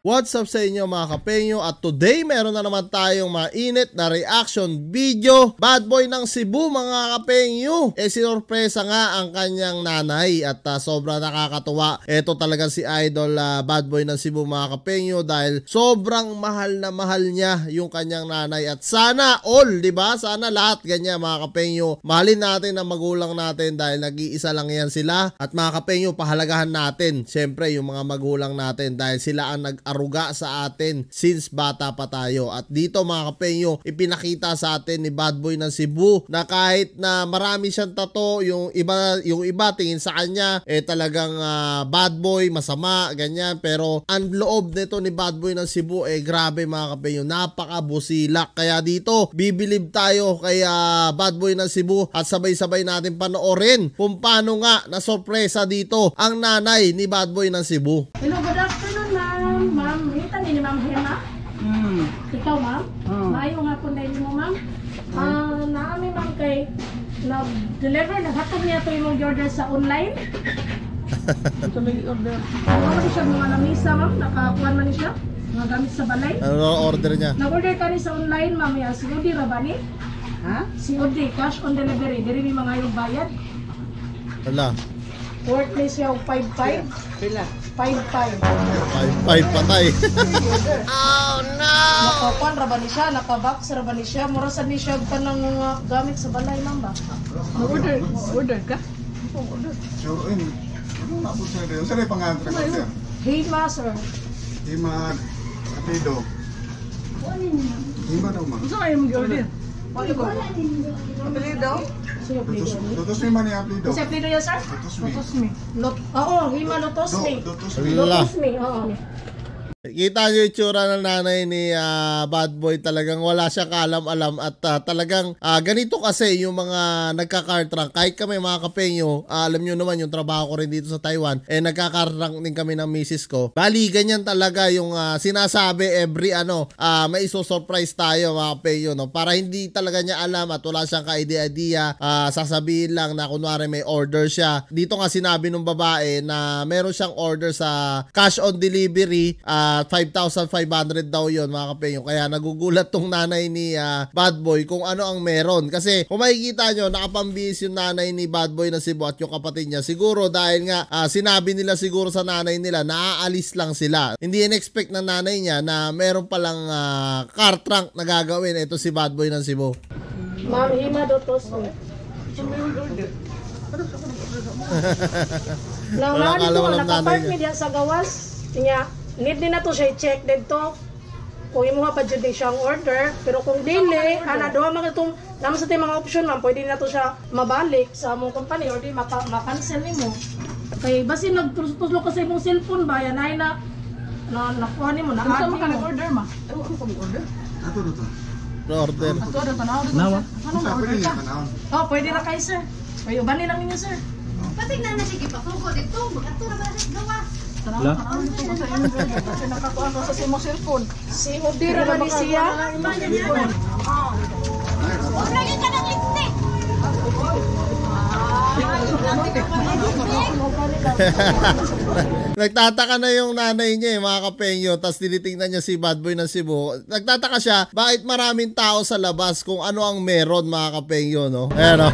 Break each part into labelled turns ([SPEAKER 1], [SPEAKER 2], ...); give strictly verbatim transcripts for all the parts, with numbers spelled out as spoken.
[SPEAKER 1] What's up sa inyo mga kapenyo, at today meron na naman tayong mainit na reaction video. Bad boy ng Cebu mga kapenyo. Eh sinurpresa nga ang kanyang nanay at uh, sobra nakakatuwa. Ito talaga si Idol uh, Bad boy ng Cebu mga kapenyo dahil sobrang mahal na mahal niya yung kanyang nanay. At sana all, di ba? Sana lahat ganyan mga kapenyo. Mahalin natin ang magulang natin dahil nag-iisa lang yan sila. At mga kapenyo, pahalagahan natin siyempre yung mga magulang natin dahil sila ang nag aruga sa atin since bata pa tayo. At dito mga kapenyo, ipinakita sa atin ni Bad Boy ng Cebu na kahit na marami siyang tato, yung iba yung iba tingin sa kanya eh talagang uh, bad boy, masama, ganyan. Pero ang loob nito ni Bad Boy ng Cebu eh grabe mga kapenyo, napakabusilak. Kaya dito, bibilib tayo kay uh, Bad Boy ng Cebu at sabay-sabay natin panoorin kung paano nga na sorpresa dito ang nanay ni Bad Boy ng Cebu.
[SPEAKER 2] Hello, good afternoon ma'am. Ma'am, kita ni ma'am Hema.
[SPEAKER 3] Hmm.
[SPEAKER 2] Ikaw ma'am?
[SPEAKER 3] Hmm.
[SPEAKER 2] Maayo nga po dahil mo ma'am. Ah, uh, naami ma'am kay nag-deliver, naghatog niya ito yung order sa online.
[SPEAKER 3] Ito may order.
[SPEAKER 2] Ano man siya mga lamisa ma'am, nakakuha man siya. Mga gamit sa balay.
[SPEAKER 1] Ano order niya?
[SPEAKER 2] Nag-order ka rin sa online ma'am, ya si Odi Rabani.
[SPEAKER 3] Ha?
[SPEAKER 2] Si Odi, cash on delivery. Diri may mga yung bayad.
[SPEAKER 1] Wala.
[SPEAKER 2] Worth ni siya five five.
[SPEAKER 3] Pila?
[SPEAKER 2] five five.
[SPEAKER 1] five five patay. Oh no!
[SPEAKER 2] Nakakuan rabani siya, nakabox rabani siya. Murasan ni siya pa ng mga gamit sa balay ma'am ba?
[SPEAKER 3] Order. Order ka? Order.
[SPEAKER 4] So, in, ano na po sa'yo? Saan yung pangalan ka sir?
[SPEAKER 2] Hey master.
[SPEAKER 4] Hima, Rapido. Hima daw ma.
[SPEAKER 3] Gusto kayo mag-order? Ano ko? Pabili daw?
[SPEAKER 2] Sino
[SPEAKER 4] Lutos,
[SPEAKER 2] plido?
[SPEAKER 4] lutos mi man ni Aplido.
[SPEAKER 2] Kasi plido yan sir?
[SPEAKER 4] Lutos mi.
[SPEAKER 3] Tapos me.
[SPEAKER 2] Lot, oo, hima lotos
[SPEAKER 4] Do,
[SPEAKER 2] me.
[SPEAKER 4] lutos mi.
[SPEAKER 1] Wala.
[SPEAKER 2] Lotos me, oo.
[SPEAKER 1] Kita nyo yung tsura ng nanay ni uh, Bad Boy. Talagang wala siya kaalam-alam at uh, talagang uh, ganito kasi yung mga nagka-car trunk. Kahit kami mga kapenyo, uh, alam nyo naman yung trabaho ko rin dito sa Taiwan, eh nagka-car trunk din kami ng misis ko. Bali, ganyan talaga yung uh, sinasabi every ano, uh, may iso-surprise tayo mga kapenyo. No? Para hindi talaga niya alam at wala siyang ka-idea-idea, uh, sasabihin lang na kunwari may order siya. Dito nga sinabi ng babae na meron siyang order sa cash on delivery, uh, five thousand five hundred daw yun mga kapenyo. Kaya nagugulat tong nanay ni uh, Bad Boy kung ano ang meron. Kasi kung makikita nyo, nakapambihis yung nanay ni Bad Boy na Cebu at yung kapatid niya. Siguro dahil nga uh, sinabi nila siguro sa nanay nila na aalis lang sila. Hindi in-expect ng nanay niya na meron palang uh, car trunk na gagawin. Ito si Bad Boy ng Cebu.
[SPEAKER 2] Ma'am, hima lotos me. Nang nani ko, nakapark me diyan sa gawas. Niya, need din na to siya i-check dito kung imo pa jud siyang order, pero kung dili ana duha man itong naman sa mga option ma'am, pwede na to siya mabalik sa among company or di maka-cancel nimo. Kay basi nagtuslo ka sa imong cellphone ba yan ay na na nakuha nimo na
[SPEAKER 3] Ano
[SPEAKER 2] add
[SPEAKER 3] sa mga
[SPEAKER 2] nimo.
[SPEAKER 3] order ma? Ano ko mag-order?
[SPEAKER 4] Ato na to.
[SPEAKER 1] Order.
[SPEAKER 3] Ato na tanaw.
[SPEAKER 1] Nawa?
[SPEAKER 3] Ano
[SPEAKER 4] Sa
[SPEAKER 3] na-order
[SPEAKER 4] pwede
[SPEAKER 3] ka?
[SPEAKER 4] niya tanawon.
[SPEAKER 2] Oh, pwede na kay sir. Kayo bani lang ninyo sir.
[SPEAKER 5] Pati na na sige pa ko dito, magato na ba sa gawa?
[SPEAKER 3] Tanaw, tanaw dito ko sa imong order. Kasi nakakuha ko sa imong cellphone.
[SPEAKER 2] Si Odi Rabani siya.
[SPEAKER 5] Huwag lagi ka ng lipstick.
[SPEAKER 1] Nagtataka na yung nanay niya eh, mga kapenyo. Tapos tinitingnan niya si Bad Boy ng Cebu. Nagtataka siya bakit maraming tao sa labas kung ano ang meron mga kapenyo, no? Ayan, no?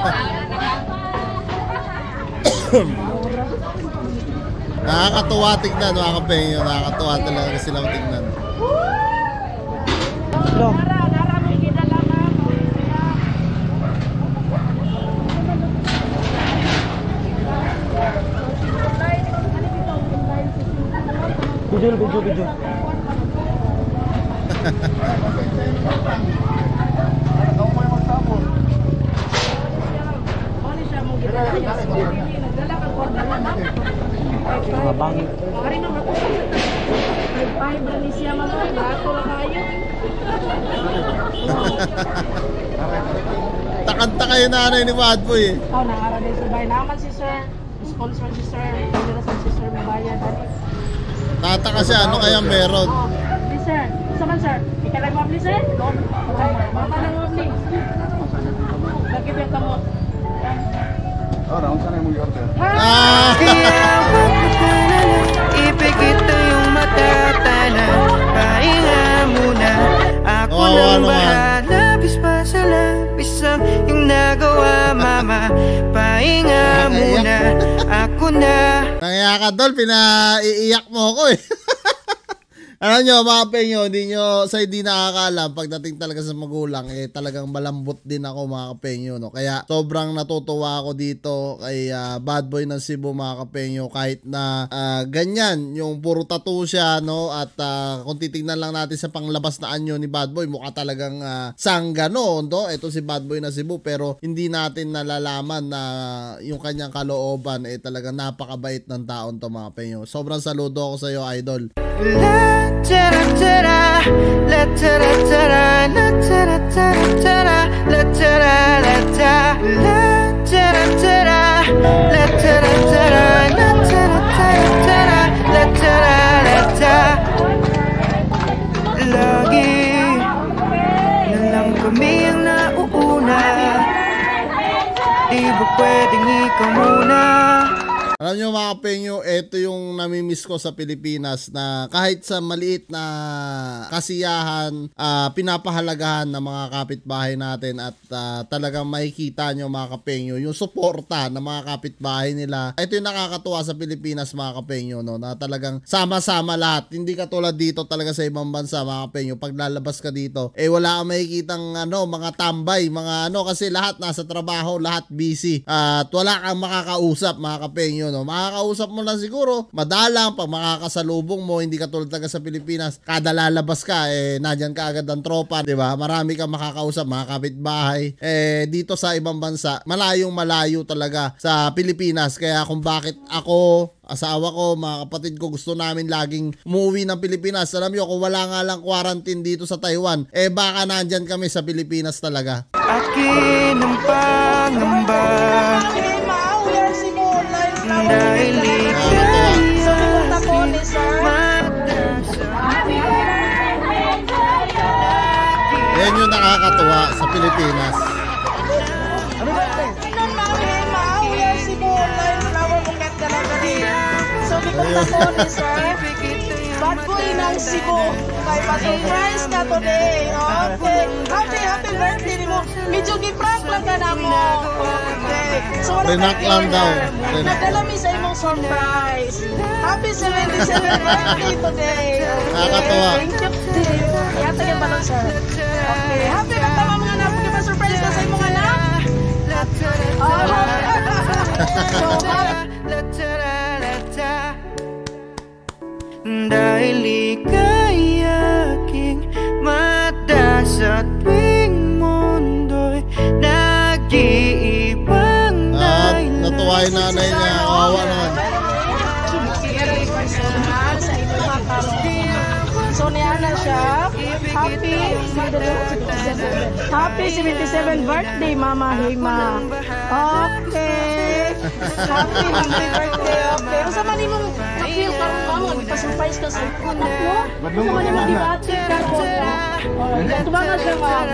[SPEAKER 1] Nakakatuwa tignan mga kapenyo. Nakakatuwa talaga silang tignan.
[SPEAKER 2] Nara, nara mo gida lang ma'am.
[SPEAKER 3] Video, video, video.
[SPEAKER 2] Ano siya mo gida lang. Nagdala ka order na.
[SPEAKER 3] Mabangit.
[SPEAKER 2] Ari na ako. Ay pay ba ni siya ma'am? Bato lang kayo.
[SPEAKER 1] Takanta kayo nanay ni Bad Boy eh.
[SPEAKER 2] Oh, nangara din sa bahay naman si sir. Sponsor si sir. Pwede na sa si sir mabayad.
[SPEAKER 1] Tataka siya, ano kaya meron?
[SPEAKER 2] Oh, please sir. Saman sir. Ikalag mo please sir. Mama lang mo please. Bakit yung kamot?
[SPEAKER 4] Oh, raon sana yung order.
[SPEAKER 1] Ah!
[SPEAKER 6] Ibig ito yung mata. mama, pahinga muna, ako na.
[SPEAKER 1] Nangya ka Dol, pinaiiyak mo ako eh. Alam nyo mga penyo, hindi nyo, sa hindi nakakaalam, pagdating talaga sa magulang, eh talagang malambot din ako mga kapenyo, no? Kaya sobrang natutuwa ako dito kay uh, Bad Boy ng Cebu mga kapenyo, kahit na uh, ganyan, yung puro tattoo siya, no? At uh, kung titignan lang natin sa panglabas na anyo ni Bad Boy, mukha talagang uh, sangga, no? no? Ito si Bad Boy ng Cebu, pero hindi natin nalalaman na yung kanyang kalooban, eh talagang napakabait ng taon to mga penyo. Sobrang saludo ako sa iyo, idol.
[SPEAKER 6] La tara tara, la tara tara, la tara tara tara, la tara la ta, la tara tara, la tara tara, la tara tara tara, la tara la ta. Lagi na lang kami ang nauuna, di ba pwedeng ikaw muna?
[SPEAKER 1] Alam nyo mga penyo, ito yung namimiss ko sa Pilipinas na kahit sa maliit na kasiyahan, uh, pinapahalagahan ng mga kapitbahay natin at uh, talagang makikita nyo mga kapenyo, yung suporta ng mga kapitbahay nila. Ito yung nakakatuwa sa Pilipinas mga kapenyo, no? Na talagang sama-sama lahat. Hindi katulad dito talaga sa ibang bansa mga kapenyo. Pag lalabas ka dito, eh wala kang makikitang ano, mga tambay, mga ano, kasi lahat nasa trabaho, lahat busy. Uh, at wala kang makakausap mga kapenyo. No? Makakausap mo lang siguro, madalang pag makakasalubong mo, hindi katulad talaga sa Pilipinas, kada lalabas ka, eh, nadyan ka agad ang tropa, di ba? Marami kang makakausap, mga kapitbahay. Eh, dito sa ibang bansa, malayong malayo talaga sa Pilipinas. Kaya kung bakit ako, asawa ko, mga kapatid ko, gusto namin laging umuwi ng Pilipinas. Alam nyo, kung wala nga lang quarantine dito sa Taiwan, eh baka nandyan kami sa Pilipinas talaga.
[SPEAKER 6] Akin ang pangamba, dahil ikay
[SPEAKER 1] yan yung nakakatuwa sa Pilipinas.
[SPEAKER 2] So, di ko tapon, sir. Bad Boy ng Cebu. Kay pa-surprise ka today. Okay. Happy, happy birthday mo. Medyo gi-prank lang ka na mo. Okay. So, wala
[SPEAKER 1] Prank lang daw.
[SPEAKER 2] Nadala mi sa imong surprise. Happy seventy-seventh birthday today. Okay.
[SPEAKER 1] Nakakatuwa.
[SPEAKER 2] Thank you. Yata yung balon, sir. Okay. Happy na tama mga anak. Pag-surprise ka sa imong anak. Oh. So,
[SPEAKER 6] dahil ika'y aking mata sa tuwing mundo'y nag-iibang
[SPEAKER 1] At natuwa yung nanay niya, kawawa naman.
[SPEAKER 2] So niya na siya. Happy Happy seventy-seventh birthday, Mama Hima. Okay. Happy happy birthday. Okay. Usa man imong feel karon mama, gipa-surprise ka sa anak mo. Usa man imong gibati karon. Oh, tubangan siya ma'am.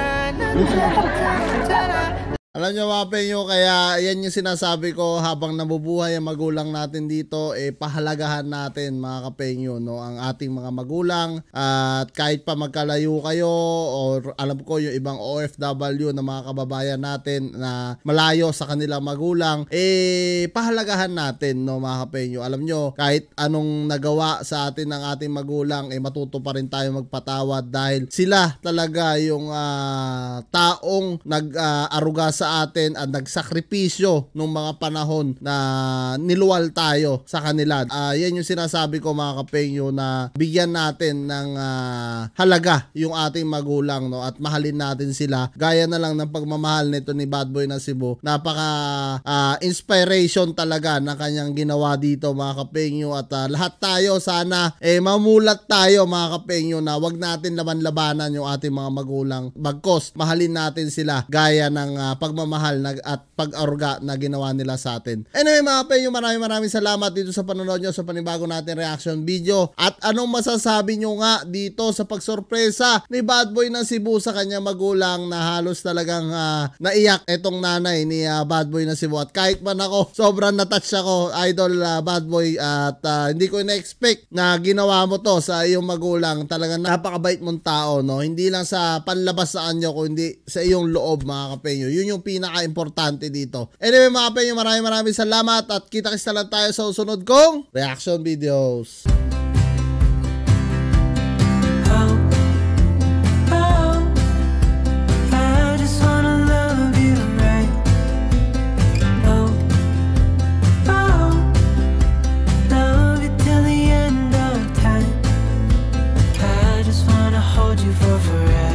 [SPEAKER 1] Alam nyo mga penyo, kaya yan yung sinasabi ko habang nabubuhay ang magulang natin dito, eh pahalagahan natin mga kapenyo, no, ang ating mga magulang. At kahit pa magkalayo kayo or alam ko yung ibang O F W na mga kababayan natin na malayo sa kanilang magulang, eh pahalagahan natin, no mga kapenyo. Alam nyo, kahit anong nagawa sa atin ng ating magulang, eh matuto pa rin tayo magpatawad dahil sila talaga yung uh, taong nag-aruga uh, sa atin at nagsakripisyo nung mga panahon na niluwal tayo sa kanila. Uh, yan yung sinasabi ko mga kapenyo, na bigyan natin ng uh, halaga yung ating magulang, no, at mahalin natin sila gaya na lang ng pagmamahal nito ni Bad Boy ng Cebu. Napaka uh, inspiration talaga na kanyang ginawa dito mga kapenyo, at uh, lahat tayo sana eh mamulat tayo mga kapenyo na wag natin laban-labanan yung ating mga magulang, bagkos mahalin natin sila gaya ng uh, pagmamahal na, at pag-aruga na ginawa nila sa atin. Anyway mga penyo, maraming maraming salamat dito sa panonood nyo sa panibago natin reaction video. At anong masasabi nyo nga dito sa pagsorpresa ni Bad Boy ng Cebu sa kanyang magulang, na halos talagang uh, naiyak itong nanay ni uh, Bad Boy ng Cebu. At kahit man ako, sobrang natouch ako, idol uh, Bad Boy, at uh, hindi ko na-expect na ginawa mo to sa iyong magulang. Talagang napakabait mong tao, no? Hindi lang sa panlabas sa anyo, kundi sa iyong loob mga kapenyo. Yun yung yung pinaka-importante dito. Anyway mga kapenyo, maraming maraming salamat at kita-kits na lang tayo sa susunod kong reaction videos.
[SPEAKER 6] Hold you for forever.